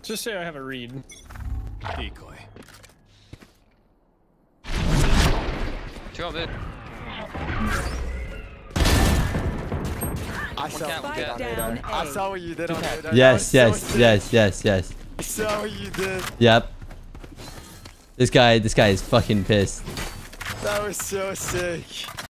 Just say I have a read. Decoy. Two on mid. I saw One cat. Down A. I saw what you did on radar. Yes, That was yes, so yes, sick. yes, yes. I saw what you did. Yep. This guy is fucking pissed. That was so sick.